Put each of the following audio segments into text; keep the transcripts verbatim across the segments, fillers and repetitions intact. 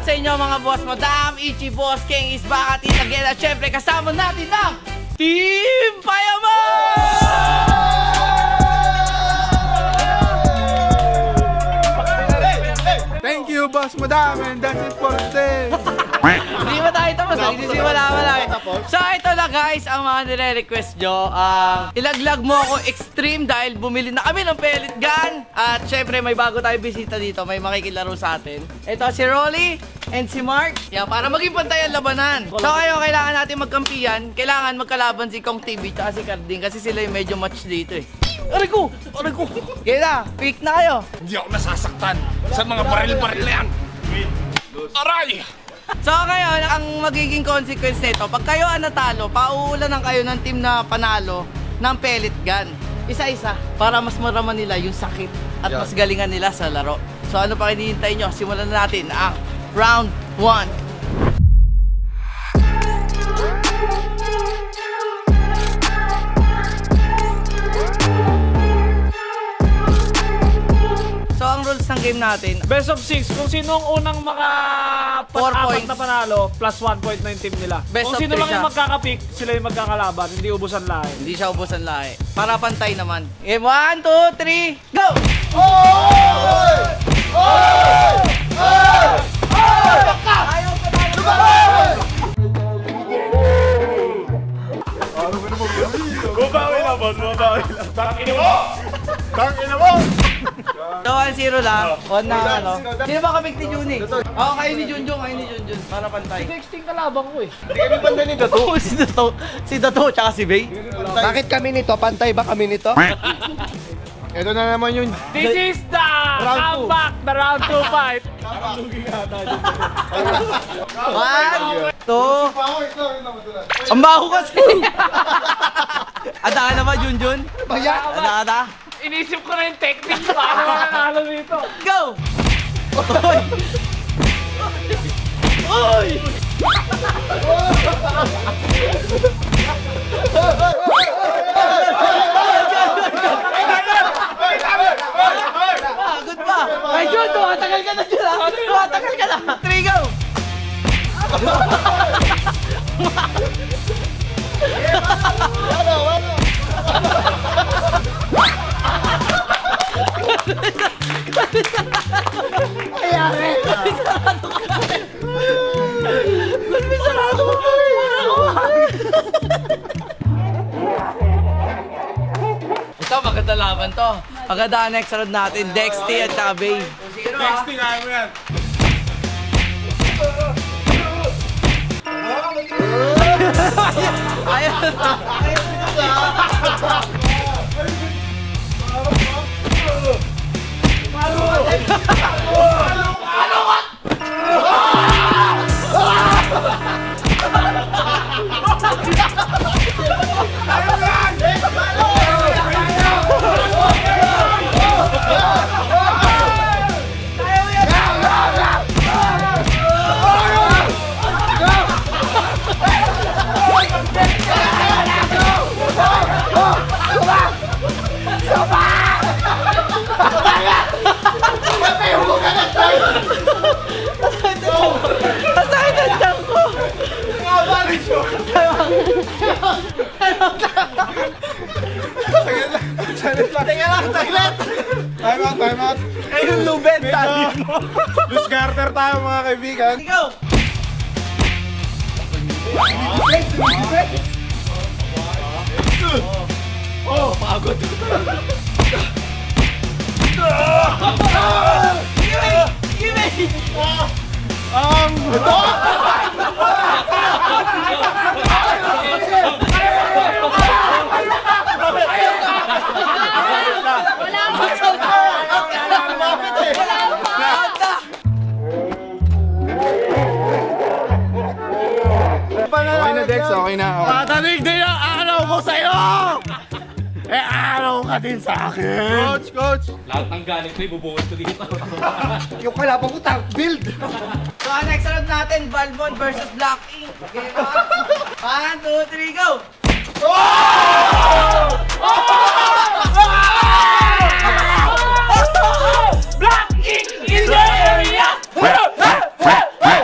up sa inyo mga boss madam? Ichi Boss King is back at it again. At syempre kasama natin ang Team Payaman! Thank you, Boss Madam, and that's it for today. Hindi ba tayo tapos? Nagsisimula mo lang. So ito na guys, ang mga nire-request nyo. Uh, ilaglag mo ako extreme dahil bumili na kami ng pellet gun. At syempre may bago tayo bisita dito. May makikilaro sa atin. Ito si Rolly and si Mark. Yeah, para maging pantay ang labanan. So kayo, kailangan natin magkampiyan. Kailangan magkalaban si Kong T V at si Carding kasi sila yung medyo match dito eh. Aray ko! Aray ko! Kaya na, pick na kayo. Hindi ako nasasaktan sa mga baril-baril yan. Aray! So ngayon, ang magiging consequence nito, pag kayo ang natalo, pauulanan kayo ng team na panalo ng pellet gun. Isa-isa, para mas maraman nila yung sakit at mas galingan nila sa laro. So ano pa hinihintay nyo? Simulan na natin ang round one. So ang rules ng game natin, best of six. Kung sino ang unang maka-apat na panalo, plus one point na yung team nila. Best Kung of sino three lang yung siya. magkakapick, sila yung magkakalaban. Hindi ubusan lahi. hindi siya ubusan lahi. Para pantay naman. Game one, two, three, go! Oy! Oy! Oy! Oy! Ayaw pa tayo! Bumawi na, boss. Bumawi na. Tangin mo! Tangina mo! So one zero lang. One na ano. Sino ba kapik ni Juni? Oo, kayo ni Junjun, kayo ni Junjun. Para pantay. Sixteen kalabang ko eh. Hindi kami pantay ni Dato. Oo, si Dato. Si Dato, tsaka si Bay. Bakit kami nito? Pantay ba kami nito? Ito na naman yun. This is the comeback, the round two fight. One, two. Ang baho kasi. Ada ka na ba, Junjun? Baya! Ada, ada. Inisip ko na yung technique paano ka nanalo dito. Go! Oy! Oy! Pagod pa! Ay, Jun! Tumatagal ka na, Jun! Tumatagal ka na! Three, go! Wala, wala! Ayari! Sarado ka! Ba't may sarado ka pa rin? Ito, maganda laban to. Maganda ang next round natin. Dexty at saka Bay. Dexty, kaya mo yan! Ayun! Masakit ang tiyan ko! Teka lang, saglit! Time out, time out! Ayun, lubed, tali mo! Loose garter tayo mga kaibigan! Ikaw! Oh, pagod! Gimme! Gimme! Ang... Okay na, Dex. Okay na. Patanig din ang araw ko sa'yo! Eh, araw ka din sa akin! Coach, coach! Lahat ng galing ko, ibubuhos ko dito. Yung kalaban ko, tank build! So, ang next round natin, Balbon versus Black Ink. Okay ba? One, two, three, go! Black Ink in the area!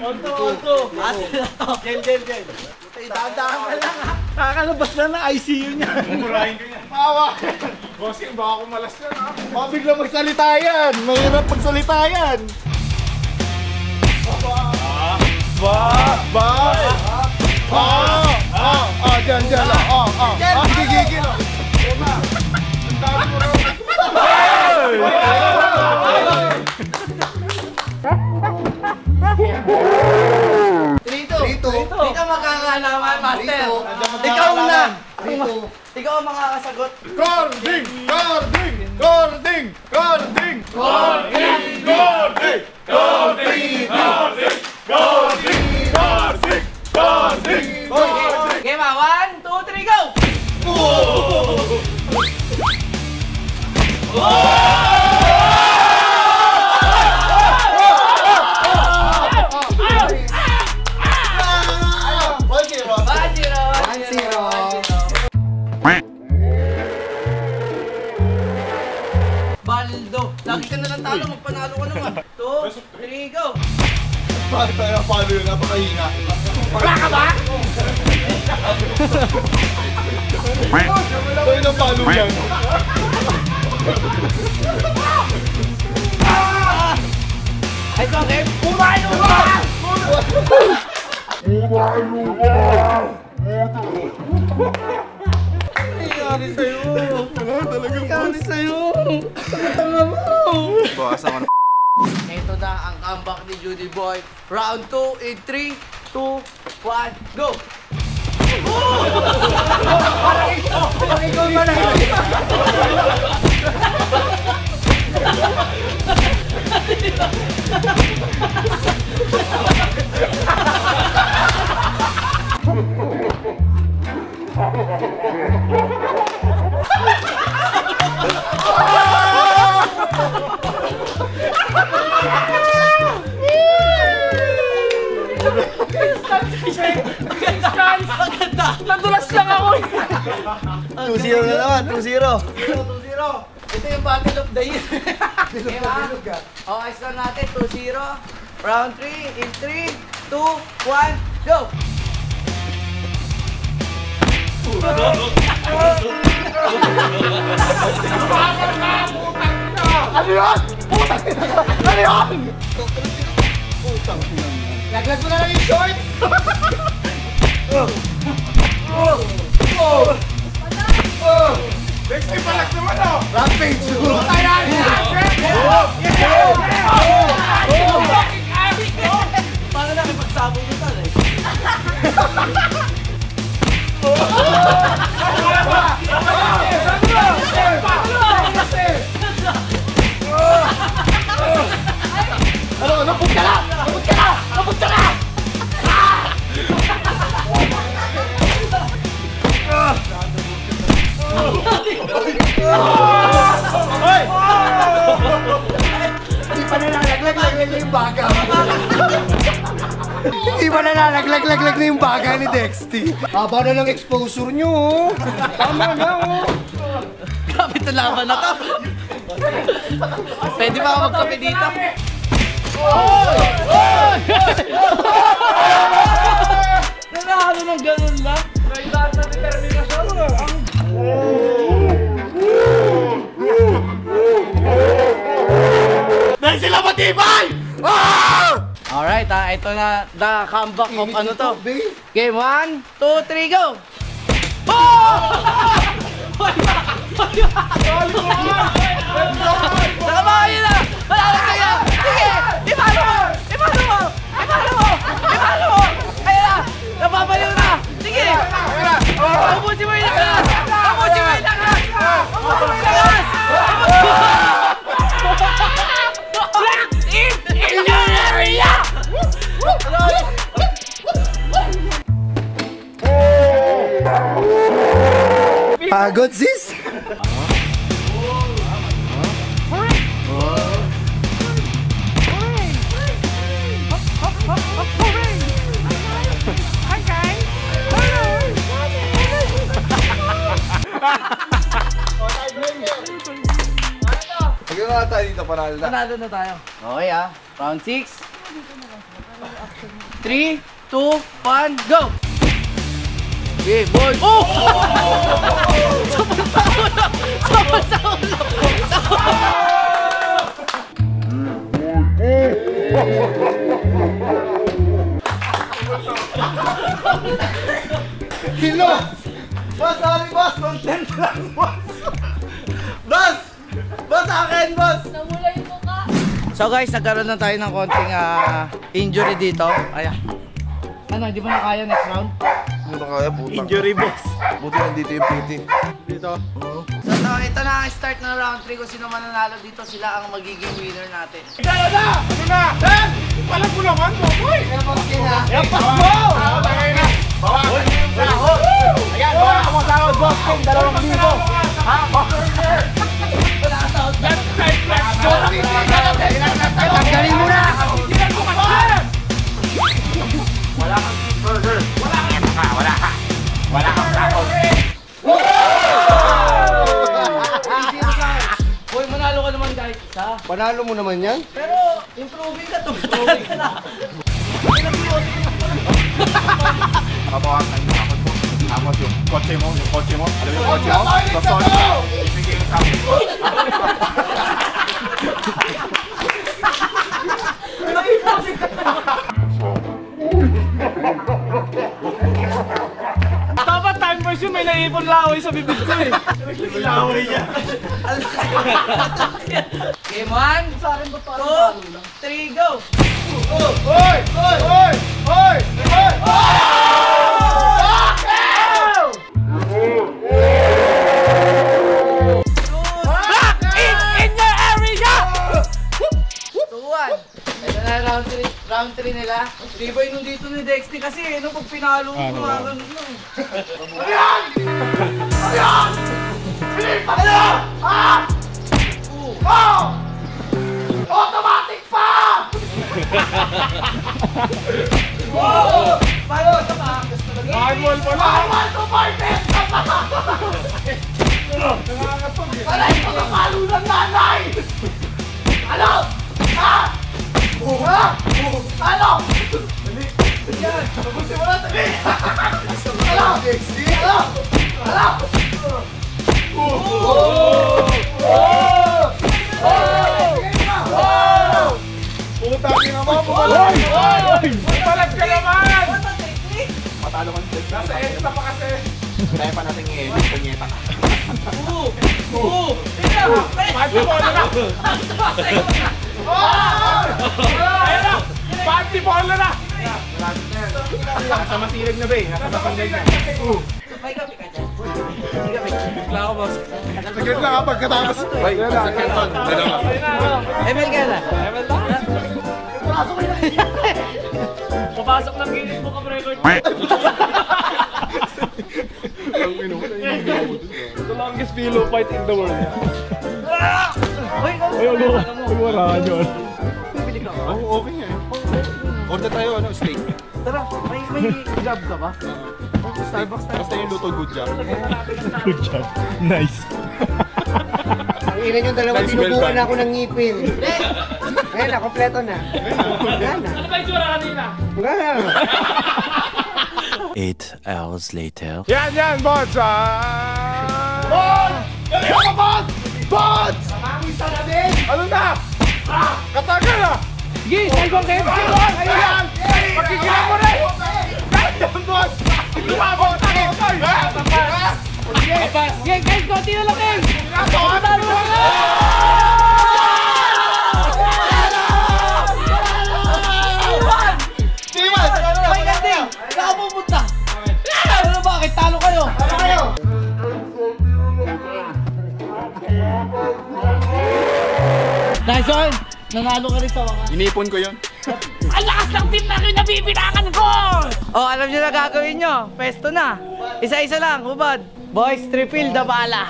Onto, onto. Ate na to. Gel, gel, gel. Tandaan ka lang ha. Nakakalabas na ng I C U niya. Murahin ko yan. Mawa! Bossing, baka kumalas yan ha. Baka bigla magsalita yan. Mahirap magsalita yan. Ba! Ba! Ah! Ah! Ah! Diyan, diyan. Ah! Ah! Ah! Ah! Gigigil. Ang dami mo rin. Trito. Trito. Dito magkakalaman, master. Trito. Ikaw na. Trito. Ikaw ang makakasagot. Cording! Cording! Cording! Cording! Cording! Cording! Cording! Cording! Cording! Cording! Cording! Cording! Game ah. One, two, three, go! One zero. One, zero, One zero. Baldo. Lagi ka na lang talo, magpanalo ka naman. Two, three, go! Bakit tayo palo yun? Napakahina. Wala ka ba? Tayo na palo yan. Ay, ito, game. Kumano ba? Nangyari sa'yo. Nangyari sa'yo. Tanga mo. Bawasan ko na. Ito na ang comeback ni Judy Boy. Round two in three, two, one, go! Parang ikaw ba na Maganda! Nadulas lang ako eh. two zero na naman. two zero. two zero. Ito yung battle of the year. Diba? Okay, score natin two zero. Round three in three, two, one, go! Ano yun? Putang ina! Ano yun? Putang ina. Laglag mo na lang yung shorts! Next time palag naman oh! Rampage! Ayan! Paano nakipagsabog nito eh? Ano? Naput ka na! Naput ka na! Naput ka na! Hindi pa nalalaglag-laglag na yung baga. Hindi pa nalalaglag-laglag na yung baga ni Dexty. Haba na ng exposure nyo, oh. Tama na, oh. Grabe ito laban na to. Pwede ba ako magkape dito? Nanalo ng ganun lang. May lahat na determinasyon. Dahil sila matibay! Ah! Alright, ah, ito na the comeback of ano to. Game one, two, three, go! Oh! Nakamahin na! Malala kayo! Sige! Ipalo mo! Ipalo mo! Ipalo mo! Ipalo mo! Ayun na! Napapaliw na! Sige! Ubusin mo yung lakas! Ubusin mo yung lakas! Ubusin mo yung lakas! Black in in your area! Pagod, sis? Sige nga tayo dito, panalo na. Panalo na tayo. Okay ah. Round six. three, two, one, go! Okay, boy. Oh! Sabon sa ulo! Sabon sa ulo! Kilo! Boss, sorry boss! Content lang, boss! Boss! Boss, akin, boss! Namula yung mukha. So guys, nagkaroon na tayo ng konting uh, injury dito. Ayan. Ano, hindi mo na kaya next round? Hindi na kaya, putang. Injury boss. Buti nandito yung P T. Dito. So, so ito na ang start ng round three. Kung sino man nanalo dito, sila ang magiging winner natin. Ano na? Ano na? Ben! Palag mo naman mo, boy! Tapos kina. Yapas mo! Tagay na! Bawasan mo yung sahod! Ayan, bawasan mo sahod, boss King! Dalawang libo! Ha? Wala ka sahod. Left side, left side! Galing mo na! Sinan mo kasi! Wala kang burger! Wala kang ka! Wala ka! Wala kang sahod! Uy, manalo ka naman guys. Isa. Panalo mo naman yan? Pero, improving ka. Tumatay ka na. Babawasan yung sahod mo. Tapos yung kotse mo, yung kotse mo. Alam mo yung kotse mo? Sasol mo! Ibigay yung sahod mo. Dapat time boys yun, may naipon laway sa bibig ko eh. Laway niya. Game one, two, three, go! Hoy! Hoy! Hoy! Hoy! Hoy! Block in, in your area! two one. Ito na round three, round three nila. Tibay nung dito ni Dexty kasi eh, no, pag pinalo mo, mga ganun lang. Ano yan? Ano yan? Philip! Ano yan? Ha? Oh! Automatic pa! Oh! Paano sa pakas talaga? Manual pa lang! Manual to fighting! Alay ko sa palo ng nanay! Ano? Ha? Ha? Ano? Dali! Yan! Mabuti mo na! Dali! Ano? Ano? Ano? Oh! Oh! Oh! Puta ka naman! Hoy! Hoy! Magpalag ka naman! Matalo ka nito. Nasa extra pa kasi. Kaya pa natin i-edit. Punyeta ka. Oo! Oo! Tingnan! Panty bola na! Ayan na! Panty bola na! Nasa masirig na ba eh? Nasa masirig na. May gabi ka dyan. May gabi ka. Bigla ako boss. Saglit lang kapag katapos. Ay, sa Kenton. M L ka na? M L lang. Papasok ng gilid mo ka record. The longest pillow fight in the world. Uy, Ay, ano? Ay, wala ka dyan. bibili ka ba? Oo, okay nga eh. Order tayo, ano, steak. Tara, may may job ka ba? Starbucks tayo. Basta yung luto good job. Good job. Nice. Ang ina yung dalawa, Nice, well tinubuan done. ako ng ngipin. Ngayon na, kompleto na. Wala na. Ano ba yung tsura kanina? Wala na. Eight hours later. Yan, yan, boss! Ah! Boss! Dali ako, boss! Boss! Pangisa na din! Ano na? Ah! Katagal na! Sige, tayo kong kayo. Sige, boss! Ayun yan! Pagkikilan mo rin! Yan, boss! Lumabot na rin! Ah! Sapas! Sige! Sige, guys, konti na lang kayo. Talo na! May ganding! Saan ka pupunta? Ano bakit? Talo kayo! Ano kayo? Nice one! Nanalo ka rin sa wakas. Inipon ko yun. Ang lakas ng team na kayo nabibinangan ko! Oh, alam niyo na gagawin nyo. Pesto na. Isa-isa lang, hubad. Boys, triple the bala.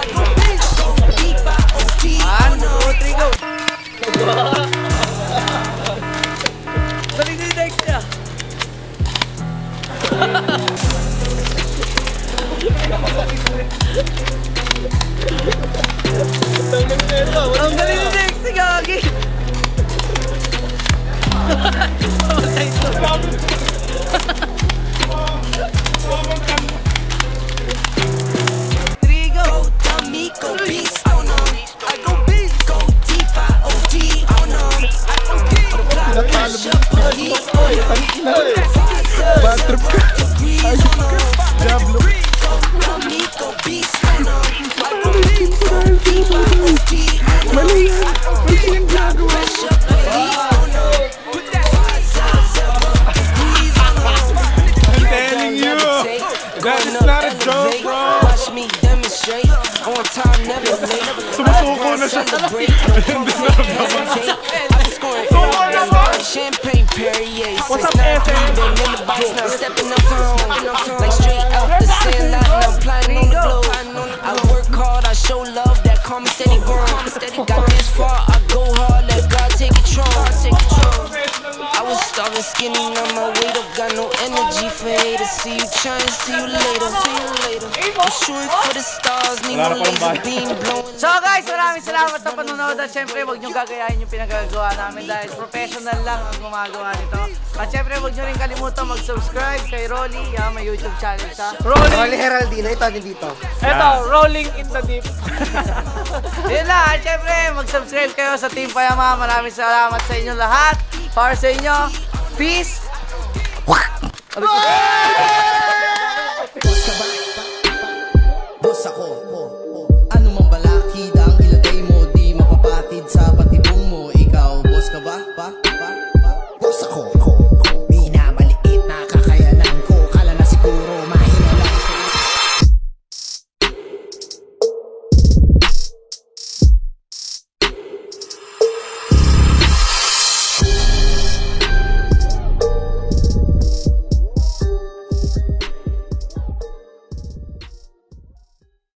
One, two, three, go! Ang galing ni Dexy, gagi! Mamatay ito. Trigo! Amigo beast on them. I go big, go deep, I O D on them. I go big, Tinatalo mo. Bad trip ka. Diablo. Amigo beast on them. I go big, go deep, I O D on them. Mali yan. Mali yung gagawa. I'm telling you, that is not a joke, bro. Watch me demonstrate. On time, never late. Sumusuko na siya. Champagne Perrier. What's up, F M? Been in the box now, stepping up home. Like straight out the sandlot, now plotting on the globe. I work hard, I show love, that call me steady burn. Got this far, I go hard, let God take control. I was starving skinny, now my weight up, got no energy for haters. See you trying, see you later, see you later. I'm shooting for the stars, need my laser beam blowing. So guys, maraming salamat sa panonood at syempre huwag nyo gagayahin yung pinagagawa namin dahil professional lang ang gumagawa nito. At syempre huwag nyo rin kalimutan mag-subscribe kay Rolly, yeah, may YouTube channel siya. Rolling. Rolly Heraldino, ito din dito. Eto, rolling in the deep. Yun lang, at syempre mag-subscribe kayo sa Team Payama. Maraming salamat sa inyo lahat. Para sa inyo, peace!